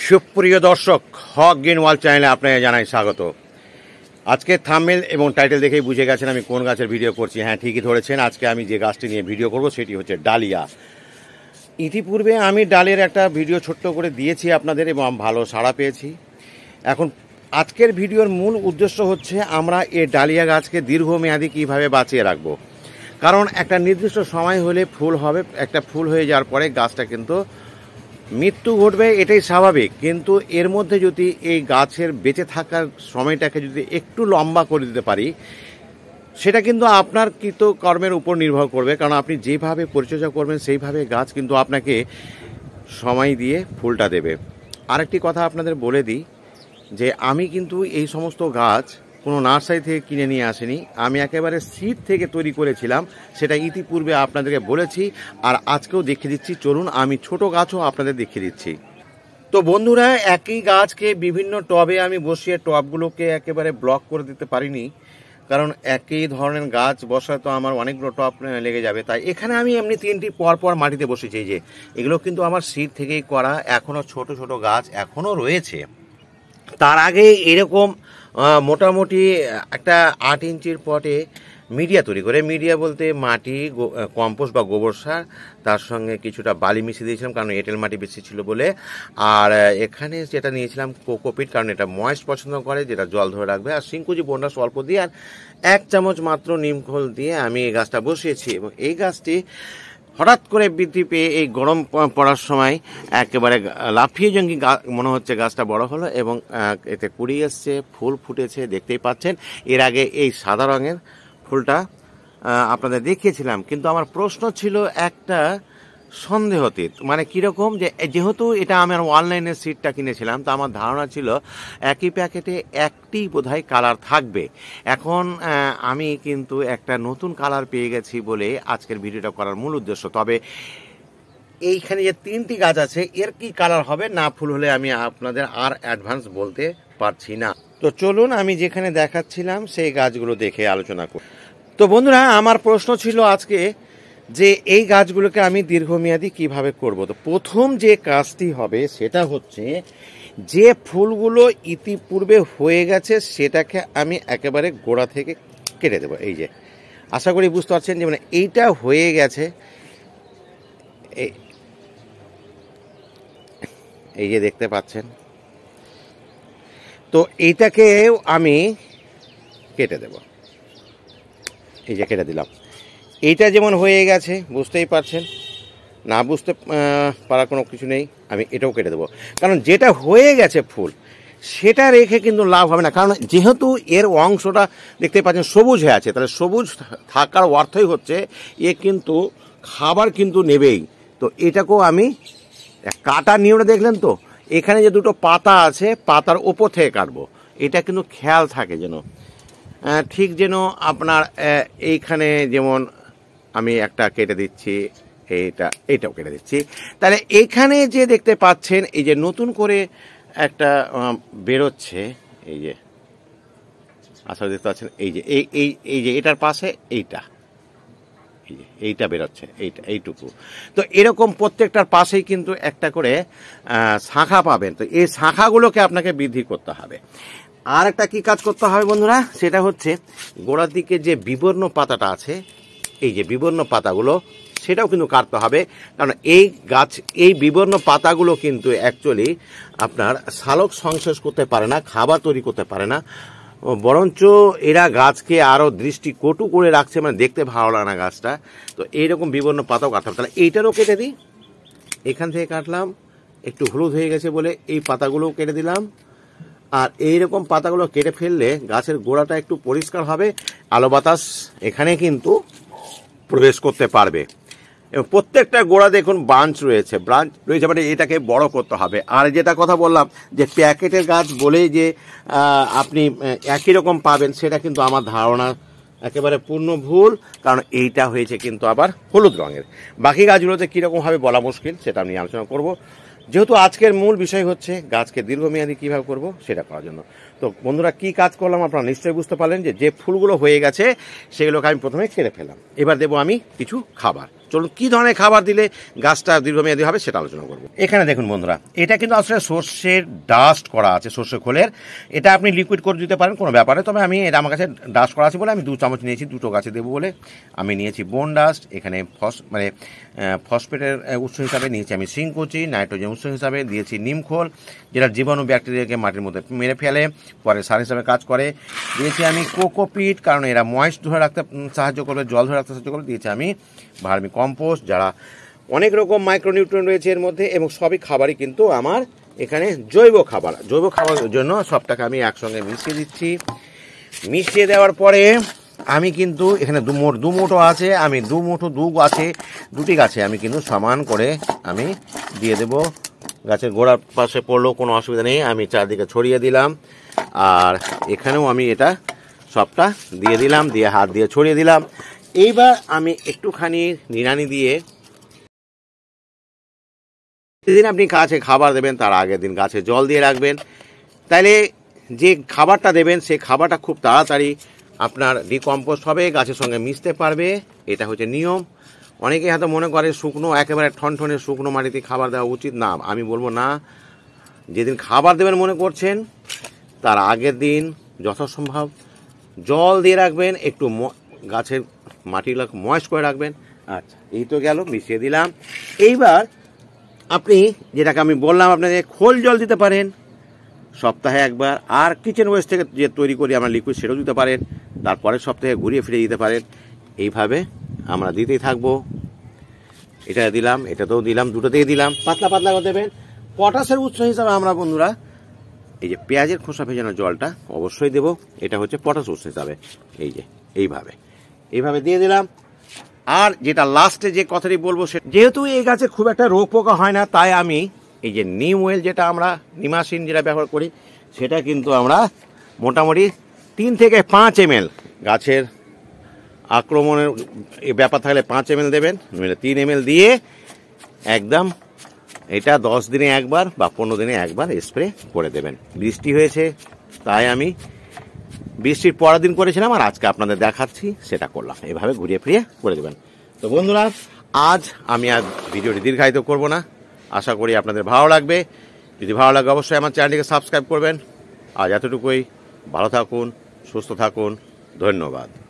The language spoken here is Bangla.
সুপ্রিয় দর্শক, হক গ্রিন ওয়ার্ল্ড চ্যানেলে আপনাকে জানাই স্বাগত। আজকে থাম্বনেল এবং টাইটেল দেখেই বুঝে গেছেন আমি কোন গাছের ভিডিও করছি। হ্যাঁ, ঠিকই ধরেছেন। আজকে আমি যে গাছটি নিয়ে ভিডিও করব সেটি হচ্ছে ডালিয়া। ইতিপূর্বে আমি ডালের একটা ভিডিও ছোট্ট করে দিয়েছি আপনাদের এবং ভালো সাড়া পেয়েছি। এখন আজকের ভিডিওর মূল উদ্দেশ্য হচ্ছে আমরা এই ডালিয়া গাছকে দীর্ঘমেয়াদী কীভাবে বাঁচিয়ে রাখবো। কারণ একটা নির্দিষ্ট সময় হলে ফুল হবে, একটা ফুল হয়ে যাওয়ার পরে গাছটা কিন্তু মৃত্যু ঘটবে, এটাই স্বাভাবিক। কিন্তু এর মধ্যে যদি এই গাছের বেঁচে থাকার সময়টাকে যদি একটু লম্বা করে দিতে পারি, সেটা কিন্তু আপনার কৃতকর্মের উপর নির্ভর করবে। কারণ আপনি যেভাবে পরিচর্যা করবেন সেইভাবে গাছ কিন্তু আপনাকে সময় দিয়ে ফুলটা দেবে। আরেকটি কথা আপনাদের বলে দিই যে আমি কিন্তু এই সমস্ত গাছ কোনো নার্সারি থেকে কিনে নিয়ে আসিনি, আমি একেবারে সিড থেকে তৈরি করেছিলাম। সেটা ইতিপূর্বে আপনাদেরকে বলেছি আর আজকেও দেখিয়ে দিচ্ছি। চলুন আমি ছোট গাছও আপনাদের দেখিয়ে দিচ্ছি। তো বন্ধুরা, একই গাছকে বিভিন্ন টবে আমি বসিয়ে টবগুলোকে একেবারে ব্লক করে দিতে পারিনি, কারণ একই ধরনের গাছ বসায় তো আমার অনেকগুলো টব লেগে যাবে। তাই এখানে আমি এমনি তিনটি পরপর মাটিতে বসেছি। যে এগুলো কিন্তু আমার সিড থেকেই করা, এখনও ছোট ছোট গাছ এখনও রয়েছে। তার আগে এরকম মোটামুটি একটা 8 ইঞ্চির পটে মিডিয়া তৈরি করে, মিডিয়া বলতে মাটি, কম্পোস্ট বা গোবর সার, তার সঙ্গে কিছুটা বালি মিশিয়ে দিয়েছিলাম কারণ এঁটেল মাটি বেশি ছিল বলে। আর এখানে যেটা নিয়েছিলাম কোকোপিট, কারণ এটা ময়েস্ট পছন্দ করে, যেটা জল ধরে রাখবে। আর সিংকুচি বন্ডাস অল্প দিয়ে আর 1 চামচ মাত্র নিমখোল দিয়ে আমি এই গাছটা বসিয়েছি। এবং এই গাছটি হঠাৎ করে বৃদ্ধি পেয়ে এই গরম পড়ার সময় একেবারে লাফিয়ে জঙ্গি মনে হচ্ছে গাছটা বড় হলো এবং এতে কুড়ি এসছে, ফুল ফুটেছে, দেখতেই পাচ্ছেন। এর আগে এই সাদা রঙের ফুলটা আপনাদের দেখিয়েছিলাম। কিন্তু আমার প্রশ্ন ছিল একটা সন্দেহতীত, মানে কীরকম, যে যেহেতু এটা আমার অনলাইনে সিডটা কিনেছিলাম, তো আমার ধারণা ছিল একই প্যাকেটে একটি বোধহয় কালার থাকবে। এখন আমি কিন্তু একটা নতুন কালার পেয়ে গেছি বলে আজকের ভিডিওটা করার মূল উদ্দেশ্য। তবে এইখানে যে 3টি গাছ আছে, এর কি কালার হবে না ফুল হলে আমি আপনাদের আর অ্যাডভান্স বলতে পারছি না। তো চলুন আমি যেখানে দেখাচ্ছিলাম সেই গাছগুলো দেখে আলোচনা করি। তো বন্ধুরা, আমার প্রশ্ন ছিল আজকে যে এই গাছগুলোকে আমি দীর্ঘমেয়াদী কিভাবে করব। তো প্রথম যে কাজটি হবে সেটা হচ্ছে যে ফুলগুলো ইতিপূর্বে হয়ে গেছে সেটাকে আমি একেবারে গোড়া থেকে কেটে দেবো। এই যে আশা করি বুঝতে পারছেন যে মানে এইটা হয়ে গেছে, এই যে দেখতে পাচ্ছেন। তো এইটাকেও আমি কেটে দেব, এই যে কেটে দিলাম। এইটা যেমন হয়ে গেছে, বুঝতেই পারছেন, না বুঝতে পারার কোনো কিছু নেই, আমি এটাও কেটে দেবো। কারণ যেটা হয়ে গেছে ফুল সেটা রেখে কিন্তু লাভ হবে না। কারণ যেহেতু এর অংশটা দেখতে পাচ্ছেন সবুজ হয়ে আছে, তাহলে সবুজ থাকার অর্থই হচ্ছে এ কিন্তু খাবার কিন্তু নেবেই। তো এটাকেও আমি কাটা নিয়মটা দেখলেন তো, এখানে যে দুটো পাতা আছে পাতার ওপর থেকে কাটবো, এটা কিন্তু খেয়াল থাকে যেন। ঠিক যেন আপনার এইখানে যেমন আমি একটা কেটে দিচ্ছি, এইটাও কেটে দিচ্ছি। তাহলে এইখানে যে দেখতে পাচ্ছেন এই যে নতুন করে একটা বেরোচ্ছে, এই যে আসলে দেখতে পাচ্ছেন, এই যে এই যে এটার পাশে এইটা বেরোচ্ছে, এইটুকু। তো এরকম প্রত্যেকটার পাশেই কিন্তু একটা করে শাখা পাবেন। তো এই শাখাগুলোকে আপনাকে বৃদ্ধি করতে হবে। আর একটা কি কাজ করতে হবে বন্ধুরা, সেটা হচ্ছে গোড়ার দিকে যে বিবর্ণ পাতাটা আছে, এই যে বিবর্ণ পাতাগুলো, সেটাও কিন্তু কাটতে হবে। কারণ এই গাছ, এই বিবর্ণ পাতাগুলো কিন্তু অ্যাকচুয়ালি আপনার শালক সংশ্লেষ করতে পারে না, খাবার তৈরি করতে পারে না, বরঞ্চ এরা গাছকে আরও দৃষ্টিকটু করে রাখছে, মানে দেখতে ভালো লাগে না গাছটা। তো এইরকম বিবর্ণ পাতাও কাটতে হবে। তাহলে এইটারও কেটে দিই, এখান থেকে কাটলাম, একটু হলুদ হয়ে গেছে বলে এই পাতাগুলোও কেটে দিলাম। আর এইরকম পাতাগুলো কেটে ফেললে গাছের গোড়াটা একটু পরিষ্কার হবে, আলো বাতাস এখানে কিন্তু প্রবেশ করতে পারবে। এবং প্রত্যেকটা গোড়া দেখুন ব্রাঞ্চ রয়েছে, মানে এটাকে বড় করতে হবে। আর যেটা কথা বললাম যে প্যাকেটের গাছ বলেই যে আপনি একই রকম পাবেন, সেটা কিন্তু আমার ধারণা একেবারে পূর্ণ ভুল। কারণ এইটা হয়েছে কিন্তু আবার হলুদ রঙের। বাকি গাছগুলোতে কীরকম হবে বলা মুশকিল, সেটা আমি আলোচনা করব। যেহেতু আজকের মূল বিষয় হচ্ছে গাছকে দীর্ঘমেয়াদী কীভাবে করব সেটা করার জন্য। তো বন্ধুরা, কি কাজ করলাম আপনারা নিশ্চয়ই বুঝতে পারলেন। যে ফুলগুলো হয়ে গেছে সেগুলোকে আমি প্রথমে কেটে ফেললাম। এবার দেবো আমি কিছু খাবার। চলুন কী ধরনের খাবার দিলে গাছটা দীর্ঘমেয়াদী হবে সেটা আলোচনা করব। এখানে দেখুন বন্ধুরা, এটা কিন্তু আসলে সর্ষের ডাস্ট করা আছে, সর্ষে খোলের। এটা আপনি লিকুইড করে দিতে পারেন, কোনো ব্যাপারে। তবে আমি এটা আমার কাছে ডাস্ট করা আছে বলে আমি 2 চামচ নিয়েছি, 2টো গাছে দেবো বলে আমি নিয়েছি বোন ডাস্ট। এখানে ফসফেটের উৎস হিসাবে নিয়েছি আমি সিংকুচি, নাইট্রোজেন উৎস হিসাবে দিয়েছি নিমখোল, যেটা জীবাণু ব্যাকটেরিয়াকে মাটির মধ্যে মেরে ফেলে, পরে সার হিসাবে কাজ করে। দিয়েছি আমি কোকোপিট, কারণ এরা ময়েস্ট ধরে রাখতে সাহায্য করবে, জল ধরে রাখতে সাহায্য করবে। দিয়েছি আমি ভার্মি কম্পোস্ট, যারা অনেক রকম মাইক্রোনিউট্রিয়েন্ট রয়েছে এর মধ্যে, এবং সবই খাবারই কিন্তু আমার এখানে জৈব খাবারের জন্য সবটাকে আমি একসঙ্গে মিশিয়ে দিচ্ছি। মিশিয়ে দেওয়ার পরে আমি কিন্তু এখানে দু মুঠো আছে, আমি দুটি গাছে আমি কিন্তু সমান করে আমি দিয়ে দেব। গাছের গোড়ার পাশে পড়লেও কোনো অসুবিধা নেই, আমি চারদিকে ছড়িয়ে দিলাম। আর এখানেও আমি এটা সবটা দিয়ে দিলাম, দিয়ে হাত দিয়ে ছড়িয়ে দিলাম। এইবার আমি একটুখানি নিড়ানি দিয়ে, যেদিন আপনি গাছে খাবার দেবেন তার আগের দিন গাছে জল দিয়ে রাখবেন। তাইলে যে খাবারটা দেবেন সেই খাবারটা খুব তাড়াতাড়ি আপনার ডিকম্পোস্ট হবে, গাছের সঙ্গে মিশতে পারবে। এটা হচ্ছে নিয়ম। অনেকে হয়তো মনে করে শুকনো, একেবারে ঠনঠনে শুকনো মাটিতে খাবার দেওয়া উচিত না। আমি বলবো না, যেদিন খাবার দেবেন মনে করছেন তার আগের দিন যথাসম্ভব জল দিয়ে রাখবেন, একটু গাছের মাটিগুলো ময়েস্ট করে রাখবেন। আচ্ছা, এই তো গেল, মিশিয়ে দিলাম। এইবার আপনি যেটাকে আমি বললাম আপনাদের, খোল জল দিতে পারেন সপ্তাহে একবার, আর কিচেন ওয়েস্ট থেকে যে তৈরি করি আমরা লিকুইড সেটাও দিতে পারেন, তারপরের সপ্তাহে ঘুরিয়ে ফিরিয়ে দিতে পারেন। এইভাবে আমরা দিতেই থাকবো। এটা দিলাম, এটাতেও দিলাম, দুটোতেই দিলাম। পাতলা পাতলা করে দেবেন। পটাশের উৎস হিসাবে আমরা বন্ধুরা এই যে পেঁয়াজের খোসা ভেজানো জলটা অবশ্যই দেব, এটা হচ্ছে পটাশ উৎস হিসাবে। এই যে এইভাবে দিয়ে দিলাম। আর যেটা লাস্টে যে কথাটি বলবো, সে যেহেতু এই গাছে খুব একটা রোগ পোকা হয় না, তাই আমি এই যে নিম অয়েল, যেটা আমরা নিমাসিন যেটা ব্যবহার করি, সেটা কিন্তু আমরা মোটামুটি 3 থেকে 5 ml, গাছের আক্রমণের ব্যাপার থাকলে 5 ml দেবেন, নইলে 3 ml দিয়ে একদম এটা 10 দিনে একবার বা 15 দিনে একবার স্প্রে করে দেবেন। বৃষ্টি হয়েছে তাই আমি বৃষ্টির পরের দিন করেছিলাম, আর আজকে আপনাদের দেখাচ্ছি সেটা করলাম। এভাবে ঘুরিয়ে ফিরিয়ে করে দেবেন। তো বন্ধুরা, আজ আমি আর ভিডিওটি দীর্ঘায়িত করব না, আশা করি আপনাদের ভালো লাগবে। যদি ভালো লাগে অবশ্যই আমার চ্যানেলটিকে সাবস্ক্রাইব করবেন। আজ এতটুকুই। ভালো থাকুন, সুস্থ থাকুন, ধন্যবাদ।